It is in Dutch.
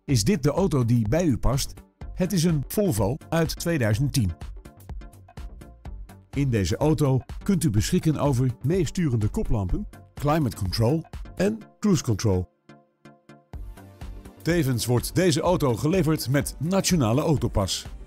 Is dit de auto die bij u past? Het is een Volvo uit 2010. In deze auto kunt u beschikken over meesturende koplampen, climate control en cruise control. Tevens wordt deze auto geleverd met Nationale Autopas.